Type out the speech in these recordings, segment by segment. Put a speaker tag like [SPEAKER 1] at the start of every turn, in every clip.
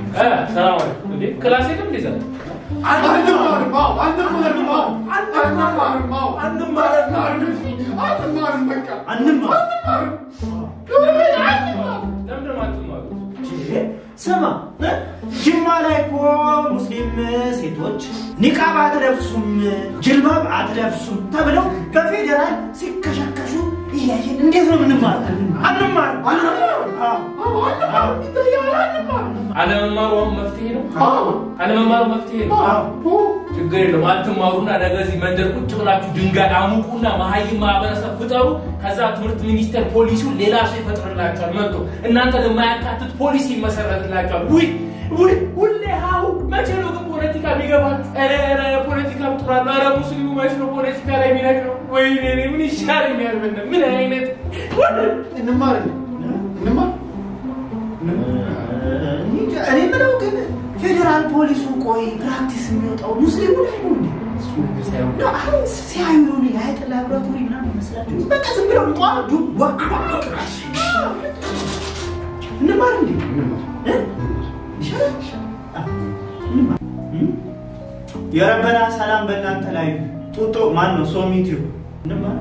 [SPEAKER 1] ሰላም አለይኩም እንዴ ክላስ የለም እንዴ ዛሬ
[SPEAKER 2] سما جمالكو مسلم ሴቶች ኒቃብ አትለብሱም ጅልባብ አትለብሱም ተብለው በፌደራል ሲከሻከሹ ይያየን እንዴት ነው ምንማር አንማር
[SPEAKER 1] አለመማሩ መፍትሄ ነው አለመማሩ መፍትሄ ነው ችግር የለም አትማሩና ነገዚ መንደር ቁጭ ብላችሁ ድንጋይ አሙቁና መሀይም ማህበረሰብ ፍጠሩ ከዛ ትምህርት ሚኒስቴር ፖሊሲው ሌላ ሰው ይፈጥርላችኋል መጥቶ እናንተ ለማያካትት ፖሊሲ ይመሰረትላችኋል ውይ ሁሌ ሃው መቼ ነው ፖለቲካ ቢገባችሁ አረ ፖለቲካ ጥራና አረ ሙስሊሙ መቼ ነው ፖለቲካ ላይ የሚነግረው ወይኔ ምን ይሻለኛል ምን አይነት
[SPEAKER 3] እንማር
[SPEAKER 2] እኔ ምነው ግን ፌደራል ፖሊሱ ቆይ ፕራክቲስ የሚወጣው ሙስሊሙ ላይ ነው እንዴ እሱ ነገር ሳይሆን ሲያዩ ነው ያይጥ ላብራቶሪ ምናምን መስላችሁ በቃ ዝም ብለው ጧዱ እንማር እንዴ يا ربنا سلام بنانت لاي توتو مانو سوميتيو نما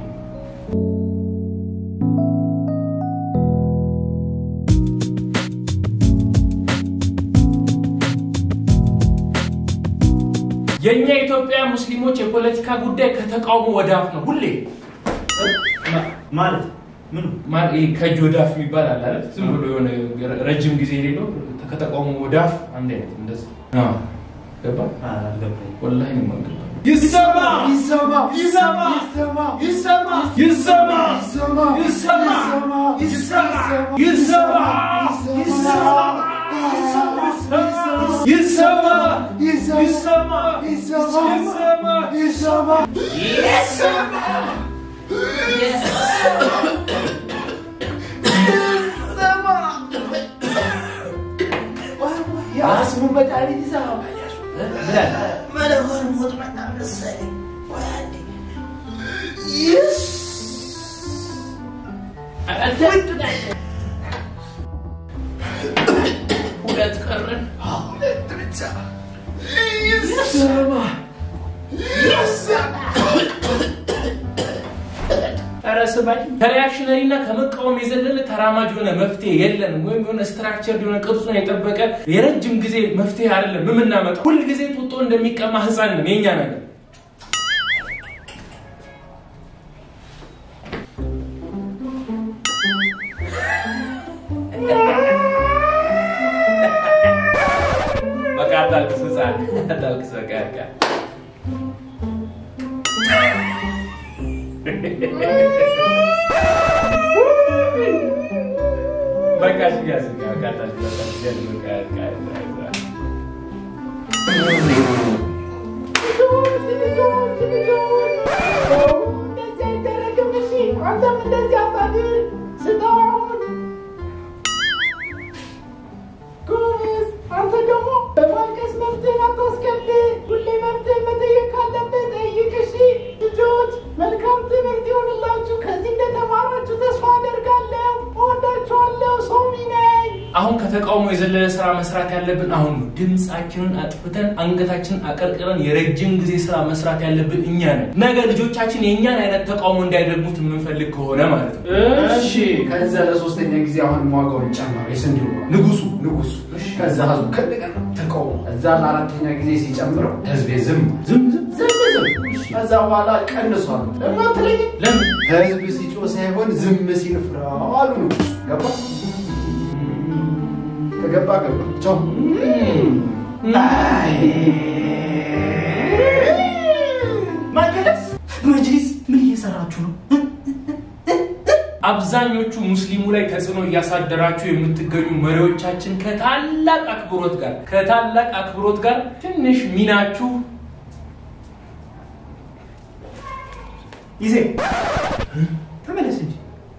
[SPEAKER 1] የኛ ኢትዮጵያ ሙስሊሞች የፖለቲካ ጉዳይ ከተቃውሞ ወዳፍ ነው ሁሌ
[SPEAKER 2] ማለት ምን
[SPEAKER 1] ማለት ከጆዳፍ ይባላል አይደል ዝም ብሎ የሆነ ረጅም ጊዜ ሄዶ ከተቃውሞ ወዳፍ አንዴ እንደዚህ ገባ አልገባኝ والله ነው ማንገባ ይሰማ
[SPEAKER 2] يا اسمه بدالي تساوي ما له موت ما تعرف وادي يس
[SPEAKER 1] ولا تقرن
[SPEAKER 3] ولا تبتسم يس
[SPEAKER 1] አራሰባይ ሪአክሽነሪና ከመቃወም የዘለለ ተራማጅ ሆነ መፍትሄ የለንም ወይም ሆነ ስትራክቸር ሆነ ቅርጹን የጠበቀ የረጅም ጊዜ መፍትሄ አይደለም ምንናመጣው ሁሉ ጊዜ ጡጦ እንደሚቀማ ህፃን ነው የኛ ነገር በቃ አታልቅስ ህፃን አታልቅስ በቃ Bagas gas kata dia dekat አሁን ከተቃውሞ የዘለለ ስራ መስራት ያለብን አሁን ድምጻችንን አጥፍተን አንገታችንን አቀርቅረን የረጅም ጊዜ ስራ መስራት ያለብን እኛ ነን ነገ ልጆቻችን የኛን አይነት ተቃውሞ እንዳይደግሙት የምንፈልግ ከሆነ ማለት ነው
[SPEAKER 3] እሺ ከዛ ለሶስተኛ ጊዜ አሁን ዋጋውን ጨመረ የስንዴው ንጉሱ ከዛ ህዝቡ ከደገና ተቃውሞ እዛ ለአራተኛ ጊዜ ሲጨምረው ህዝብ ዝም ከዛ በኋላ ቀንሷል ለማትለኝ
[SPEAKER 1] ለምን
[SPEAKER 3] ህዝብ ሲጮህ ሳይሆን ዝም ሲል ፍራው አሉ ገባ ከገባ ቻው
[SPEAKER 2] መጅሊስ ምን እየሰራችሁ ነው
[SPEAKER 1] አብዛኞቹ ሙስሊሙ ላይ ተጽዕኖ ያሳደራችሁ የምትገኙ መሪዎቻችን ከታላቅ አክብሮት ጋር ትንሽ ሚናችሁ
[SPEAKER 2] ይዜ ተመለስ እንጂ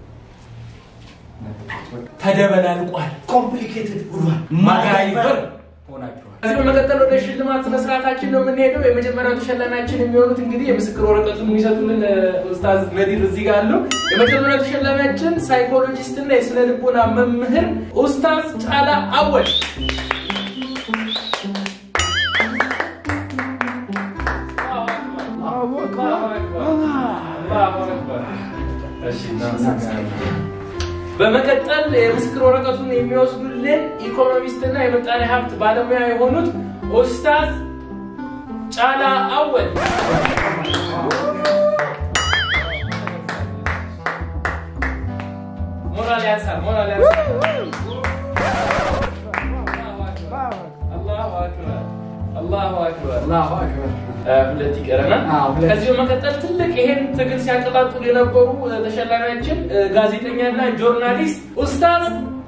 [SPEAKER 1] ተደበላልቋል
[SPEAKER 2] ኮምፕሊኬትድ ሆኗል
[SPEAKER 1] ማጋይበር ሆናችኋል እዚህ በመቀጠል ወደ ሽልማት መስራታችን ነው የምንሄደው የመጀመሪያው ተሸላሚያችን የሚሆኑት እንግዲህ የምስክር ወረቀቱን የሚሰጡልን ኡስታዝ መዲር እዚህ ጋር አሉ የመጀመሪያው ተሸላሚያችን ሳይኮሎጂስት እና የስነ ልቦና መምህር ኡስታዝ ጫላ አወል በመቀጠል የምስክር ወረቀቱን የሚወስዱልን ኢኮኖሚስትና የምጣኔ ሀብት ባለሙያ የሆኑት ኡስታዝ ጫላ አወል ሞራል ያንሳል አላሁ አክበር ሁለት ይቀረና ከዚህ በመቀጠል ትልቅ ይሄን ትግል ሲያቀጣጥሉ የነበሩ ተሸላሚያችን ጋዜጠኛና ጆርናሊስት ኡስታዝ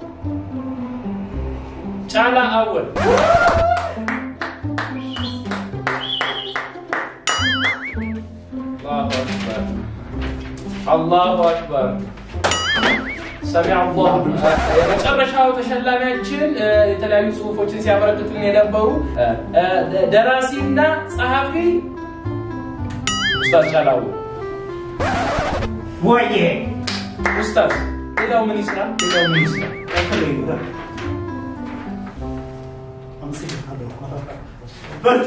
[SPEAKER 1] ጫላ አወል አላሁ አክበር سمع الله መጨረሻው ተሸላሚያችን የተለያዩ ጽሁፎችን ሲያበረክቱልን የነበሩ ደራሲና ጸሐፊ ኡስታዝ ጫላ አወል
[SPEAKER 2] ወይዬ
[SPEAKER 1] ኡስታዝ ሌላው ምን ይስራ
[SPEAKER 2] በርቱ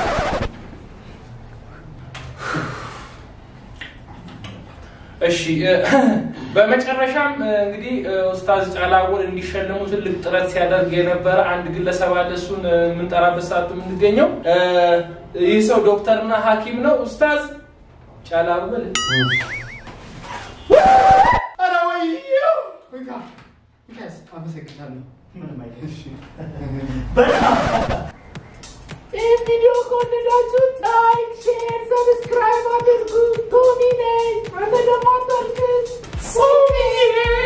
[SPEAKER 1] እሺ በመጨረሻም እንግዲህ ኡስታዝ ጫላ አወል እንዲሸለሙ ትልቅ ጥረት ሲያደርግ የነበረ አንድ ግለሰብ አለ እሱን ምን ጠራበት ሰዓት ምን ገኘው ይህ ሰው ዶክተርና ሐኪም ነው ኡስታዝ ጫላ አወል
[SPEAKER 3] አረ ወይዬ ጋስ አመሰግናለሁ ምንም አይደሽ
[SPEAKER 1] ይህ ቪዲዮ ከወደዳችሁ ላይክ ሼር ሰብስክራይብ አድርጉ ቶሚ ነኝ አንተ ደግሞ አታርክስ ሶሚ